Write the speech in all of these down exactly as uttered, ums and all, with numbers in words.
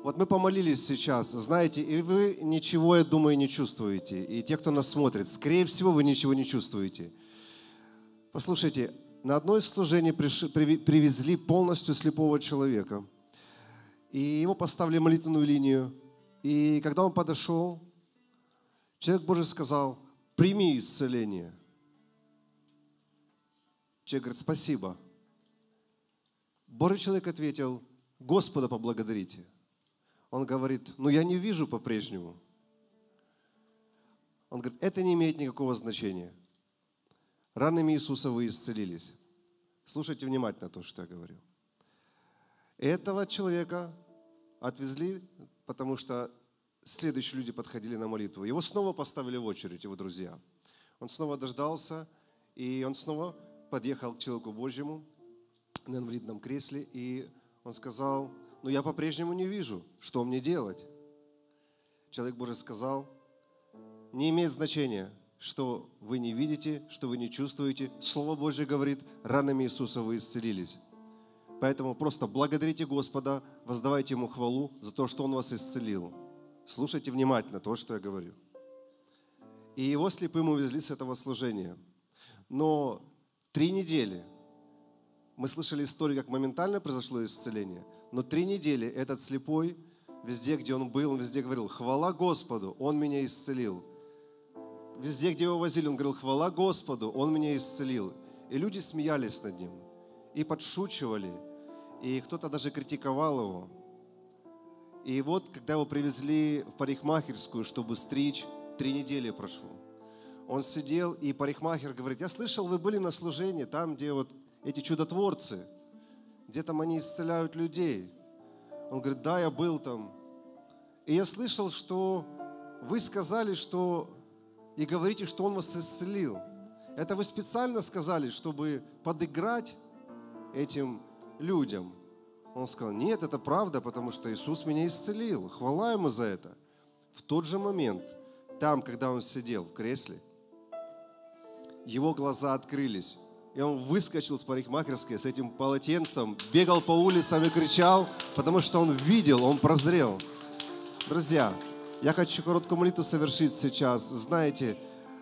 Вот мы помолились сейчас, знаете, и вы ничего, я думаю, не чувствуете. И те, кто нас смотрит, скорее всего, вы ничего не чувствуете. Послушайте, на одно из служений приш... привезли полностью слепого человека. И его поставили в молитвенную линию. И когда он подошел, человек Божий сказал: прими исцеление. Человек говорит: спасибо. Божий человек ответил: Господа поблагодарите. Он говорит: ну я не вижу по-прежнему. Он говорит: это не имеет никакого значения. Ранами Иисуса вы исцелились. Слушайте внимательно то, что я говорю. Этого человека отвезли, потому что следующие люди подходили на молитву. Его снова поставили в очередь, его друзья. Он снова дождался, и он снова подъехал к человеку Божьему на инвалидном кресле, и он сказал: но я по-прежнему не вижу, что мне делать. Человек Божий сказал: не имеет значения, что вы не видите, что вы не чувствуете. Слово Божье говорит: ранами Иисуса вы исцелились. Поэтому просто благодарите Господа, воздавайте Ему хвалу за то, что Он вас исцелил. Слушайте внимательно то, что я говорю. И его слепым увезли с этого служения. Но три недели, мы слышали историю, как моментально произошло исцеление, но три недели этот слепой, везде, где он был, он везде говорил: хвала Господу, Он меня исцелил. Везде, где его возили, он говорил: хвала Господу, Он меня исцелил. И люди смеялись над ним, и подшучивали, и кто-то даже критиковал его. И вот, когда его привезли в парикмахерскую, чтобы стричь, три недели прошло. Он сидел, и парикмахер говорит: я слышал, вы были на служении, там, где вот эти чудотворцы, где там они исцеляют людей. Он говорит: да, я был там. И я слышал, что вы сказали, что и говорите, что Он вас исцелил. Это вы специально сказали, чтобы подыграть этим людям? Он сказал: нет, это правда, потому что Иисус меня исцелил. Хвала Ему за это. В тот же момент, там, когда он сидел в кресле, его глаза открылись. И он выскочил с парикмахерской с этим полотенцем, бегал по улицам и кричал, потому что он видел, он прозрел. Друзья, я хочу короткую молитву совершить сейчас. Знаете,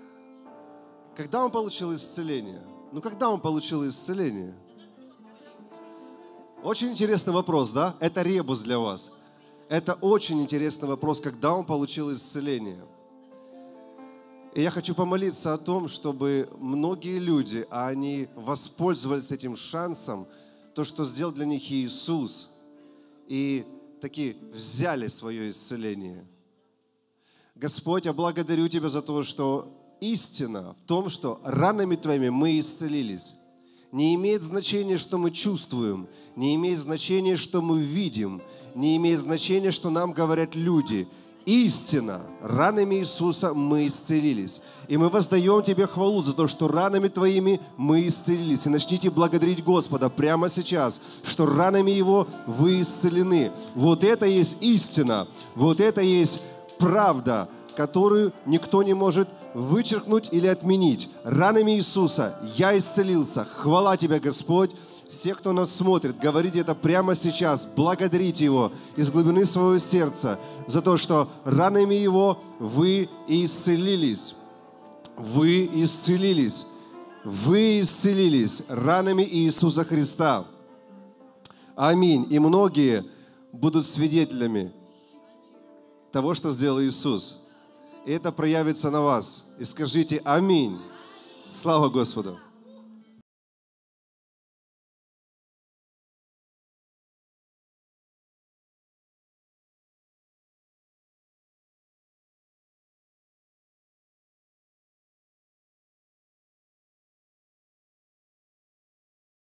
когда он получил исцеление? Ну, когда он получил исцеление? Очень интересный вопрос, да? Это ребус для вас. Это очень интересный вопрос, когда он получил исцеление. И я хочу помолиться о том, чтобы многие люди, они воспользовались этим шансом, то, что сделал для них Иисус, и таки взяли свое исцеление. Господь, я благодарю Тебя за то, что истина в том, что ранами Твоими мы исцелились. Не имеет значения, что мы чувствуем, не имеет значения, что мы видим, не имеет значения, что нам говорят люди. Истина, ранами Иисуса мы исцелились. И мы воздаем Тебе хвалу за то, что ранами Твоими мы исцелились. И начните благодарить Господа прямо сейчас, что ранами Его вы исцелены. Вот это есть истина, вот это есть правда, которую никто не может вычеркнуть или отменить. Ранами Иисуса я исцелился. Хвала Тебе, Господь. Все, кто нас смотрит, говорите это прямо сейчас. Благодарите Его из глубины своего сердца за то, что ранами Его вы исцелились. Вы исцелились. Вы исцелились ранами Иисуса Христа. Аминь. И многие будут свидетелями того, что сделал Иисус. И это проявится на вас. И скажите аминь. Слава Господу.